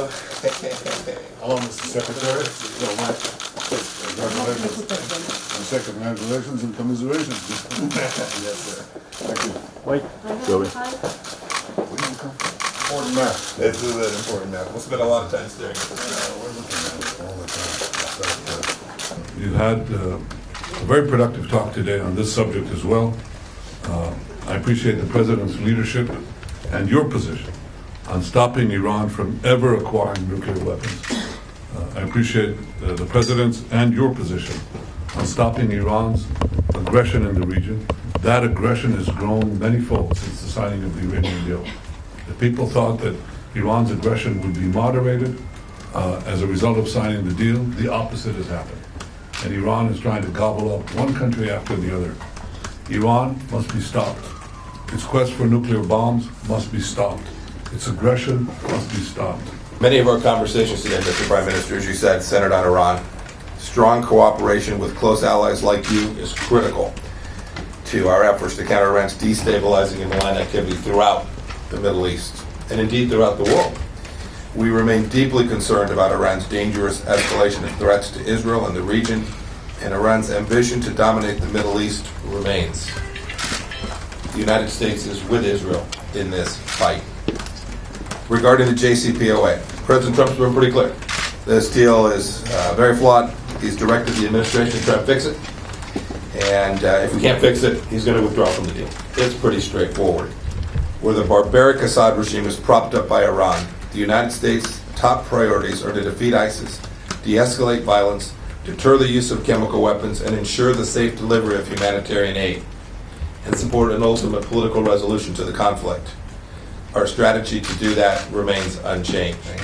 Hello, Mr. Secretary. Congratulations. And second, congratulations and commiserations. Yes, sir. Thank you. Mike. Joey. Where did you come from? Important map. This is an important map. We'll spend a lot of time staring at this. We're looking at it all the time. You had a very productive talk today on this subject as well. I appreciate the President's leadership and your position on stopping Iran from ever acquiring nuclear weapons. I appreciate the President's and your position on stopping Iran's aggression in the region. That aggression has grown manyfold since the signing of the Iranian deal. The people thought that Iran's aggression would be moderated as a result of signing the deal. The opposite has happened. And Iran is trying to gobble up one country after the other. Iran must be stopped. Its quest for nuclear bombs must be stopped. Its aggression must be stopped. Many of our conversations today, Mr. Prime Minister, as you said, centered on Iran. Strong cooperation with close allies like you is critical to our efforts to counter Iran's destabilizing and malign activity throughout the Middle East, and indeed throughout the world. We remain deeply concerned about Iran's dangerous escalation of threats to Israel and the region, and Iran's ambition to dominate the Middle East remains. The United States is with Israel in this fight. Regarding the JCPOA, President Trump's been pretty clear. This deal is very flawed. He's directed the administration to try and fix it. And if we can't fix it, he's going to withdraw from the deal. It's pretty straightforward. Where the barbaric Assad regime is propped up by Iran, the United States' top priorities are to defeat ISIS, de-escalate violence, deter the use of chemical weapons, and ensure the safe delivery of humanitarian aid, and support an ultimate political resolution to the conflict. Our strategy to do that remains unchanged.